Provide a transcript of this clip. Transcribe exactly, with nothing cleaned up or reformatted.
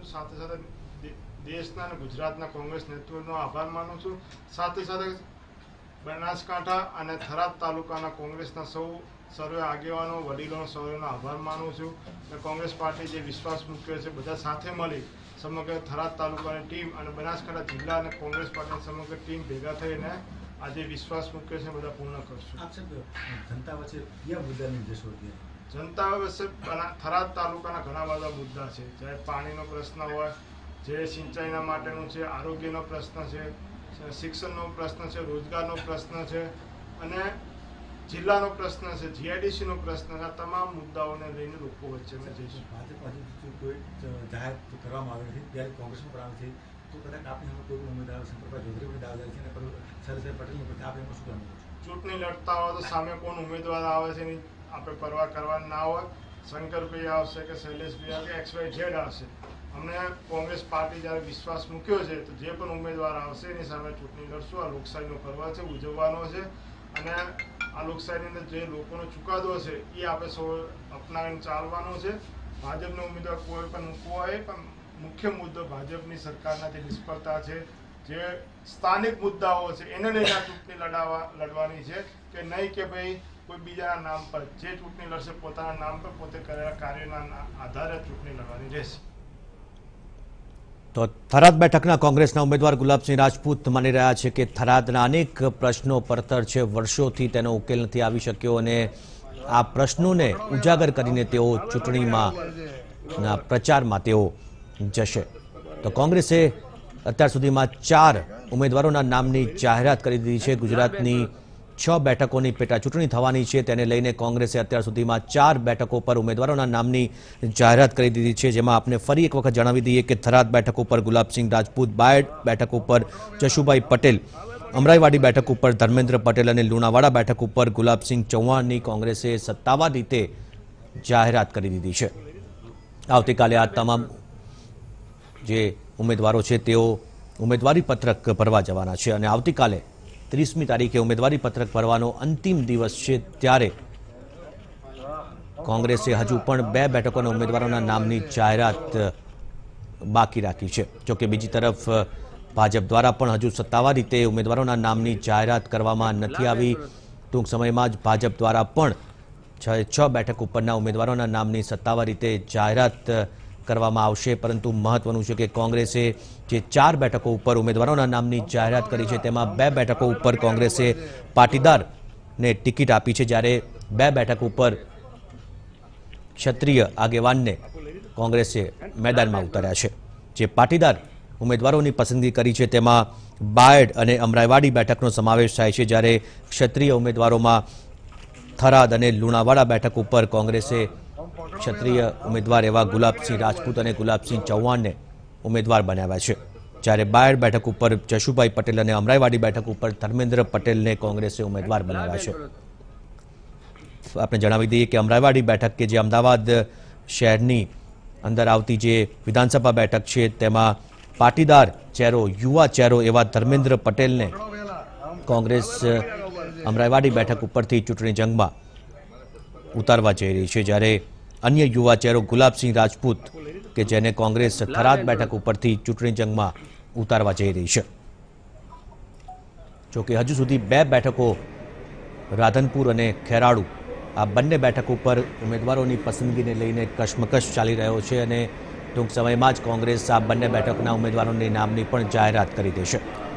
છું, સાથે સાથે દેશના અને ગુજરાતના કોંગ્રેસ નેતૃત્વનો આભાર માનું છું। સાથે સાથે બનાસકાંઠા અને થરાદ તાલુકાના કોંગ્રેસના સૌ સર્વે આગેવાનો વડીલોનો સૌનો આભાર માનું છું। અને કોંગ્રેસ પાર્ટી જે વિશ્વાસ મૂક્યો છે બધા સાથે મળી સમગ્ર થરાદ તાલુકાની ટીમ અને બનાસકાંઠા જિલ્લા અને કોંગ્રેસ પાર્ટીની સમગ્ર ટીમ ભેગા થઈને આજે વિશ્વાસ મૂક્યો છે બધા પૂર્ણ કરશું। જનતા વચ્ચે કયા મુદ્દાની જશો? જનતા વચ્ચે થરાદ તાલુકાના ઘણા બધા મુદ્દા છે, ચાહે પાણીનો પ્રશ્ન હોય, જે સિંચાઈના માટેનું છે, આરોગ્યનો પ્રશ્ન છે, શિક્ષણનો પ્રશ્ન છે, રોજગારનો પ્રશ્ન છે અને જિલ્લાનો પ્રશ્ન છે, જીઆઈડીસીનો પ્રશ્ન છે। આ તમામ મુદ્દાઓને લઈને લોકો વચ્ચે મેં જઈશું। ભાજપ કોઈ જાહેર કરવામાં આવે નથી ત્યારે કોંગ્રેસનો પ્રાણ છે, તો કદાચ આપણી સામે કોઈ ઉમેદવાર શંકરભાઈ ચૌધરી પણ દાવેદાર છે અને સરદાર પટેલની પ્રત્યે આપણે એમાં શું કરવું? ચૂંટણી લડતા હોય તો સામે કોણ ઉમેદવાર આવે છે એની આપણે પરવા કરવાની ના હોય। શંકરભાઈ આવશે કે શૈલેષભાઈ આવે કે એક્સ વાય ઝેડ આવશે, અમને કોંગ્રેસ પાર્ટી જ્યારે વિશ્વાસ મૂક્યો છે તો જે પણ ઉમેદવાર આવશે એની સામે ચૂંટણી લડશું। આ લોકશાહીનો પર્વ છે, ઉજવવાનો છે અને આ લોકશાહીની અંદર જે લોકોનો ચુકાદો છે એ આપણે સૌ અપનાવીને ચાલવાનો છે। ભાજપનો ઉમેદવાર કોઈ પણ મૂકવો હોય પણ મુખ્ય મુદ્દો ભાજપની સરકારના જે નિષ્ફળતા છે, જે સ્થાનિક મુદ્દાઓ છે એને લઈને આ ચૂંટણી લડાવવા લડવાની છે કે નહીં કે ભાઈ કોઈ બીજાના નામ પર। જે ચૂંટણી લડશે પોતાના નામ પર પોતે કરેલા કાર્યોના આધારે ચૂંટણી લડવાની રહેશે। તો થરાદ બેઠકના કોંગ્રેસના ઉમેદવાર ગુલાબસિંહ રાજપૂત માની રહ્યા છે કે થરાદના અનેક પ્રશ્નો પડતર છે, વર્ષોથી તેનો ઉકેલ નથી આવી શક્યો અને આ પ્રશ્નોને ઉજાગર કરીને તેઓ ચૂંટણીમાં પ્રચારમાં તેઓ જશે। તો કોંગ્રેસે અત્યાર સુધીમાં ચાર ઉમેદવારોના નામની જાહેરાત કરી દીધી છે। ગુજરાતની છ બેઠકોની પેટા ચૂંટણી થવાની છે, તેને લઈને કોંગ્રેસે અત્યાર સુધીમાં ચાર બેઠકો પર ઉમેદવારોના નામની જાહેરાત કરી દીધી છે, જેમાં આપણે ફરી એક વખત જણાવી દઈએ કે થરાદ બેઠક ઉપર ગુલાબસિંહ રાજપૂત, બાયડ બેઠક ઉપર જશુભાઈ પટેલ, અમરાઈવાડી બેઠક ઉપર ધર્મેન્દ્ર પટેલ અને લુણાવાડા બેઠક ઉપર ગુલાબસિંહ ચૌહાણની કોંગ્રેસે સત્તાવાર રીતે જાહેરાત કરી દીધી છે। આવતીકાલે આ તમામ જે ઉમેદવારો છે તેઓ ઉમેદવારી પત્રક ભરવા જવાના છે અને આવતીકાલે ત્રીસમી તારીખે ઉમેદવારી પત્રક ભરવાનો અંતિમ દિવસ છે, ત્યારે કોંગ્રેસે હજુ પણ બે બેઠકોના ઉમેદવારોના નામની જાહેરાત બાકી રાખી છે। જોકે બીજી તરફ ભાજપ દ્વારા પણ હજુ સત્તાવાર રીતે ઉમેદવારોના નામની જાહેરાત કરવામાં નથી આવી। ટૂંક સમયમાં જ ભાજપ દ્વારા પણ છ છ બેઠક ઉપરના ઉમેદવારોના નામની સત્તાવાર રીતે જાહેરાત કરવામાં આવશે, પરંતુ મહત્વનું છે કે કોંગ્રેસે જે ચાર બેઠકો ઉપર ઉમેદવારોના નામની જાહેરાત કરી છે તેમાં બે બેઠકો ઉપર કોંગ્રેસે પાટીદારને ટિકિટ આપી છે, જ્યારે બે બેઠક ઉપર ક્ષત્રિય આગેવાનને કોંગ્રેસે મેદાનમાં ઉતાર્યા છે। જે પાટીદાર ઉમેદવારોની પસંદગી કરી છે તેમાં બાયડ અને અમરાઈવાડી બેઠકનો સમાવેશ થાય છે, જ્યારે ક્ષત્રિય ઉમેદવારોમાં થરાદ અને લુણાવાડા બેઠક ઉપર કોંગ્રેસે ક્ષત્રિય ઉમેદવાર એવા ગુલાબસિંહ રાજપૂત અને ગુલાબસિંહ ચૌહાણને ઉમેદવાર બનાવ્યા છે, જ્યારે બાયડ બેઠક ઉપર જશુભાઈ પટેલ અને અમરાઈવાડી બેઠક ઉપર ધર્મેન્દ્ર પટેલને કોંગ્રેસે ઉમેદવાર બનાવ્યા છે। આપણે જણાવી દઈએ કે અમરાઈવાડી બેઠક કે જે અમદાવાદ શહેરની અંદર આવતી જે વિધાનસભા બેઠક છે તેમાં પાટીદાર ચહેરો, યુવા ચહેરો એવા ધર્મેન્દ્ર પટેલને કોંગ્રેસ અમરાઈવાડી બેઠક ઉપરથી ચૂંટણી જંગમાં ઉતારવા જઈ રહી છે, જ્યારે અન્ય યુવા ચહેરો ગુલાબસિંહ રાજપૂત કે જેને કોંગ્રેસ થરાદ બેઠક ઉપરથી ચૂંટણી જંગમાં ઉતારવા જઈ રહી છે। જોકે હજુ સુધી બે બેઠકો રાધનપુર અને ખેરાળુ આ બંને બેઠક ઉપર ઉમેદવારોની પસંદગીને લઈને કશમકશ ચાલી રહ્યો છે અને ટૂંક સમયમાં જ કોંગ્રેસ આ બંને બેઠકના ઉમેદવારોની નામની પણ જાહેરાત કરી દેશે।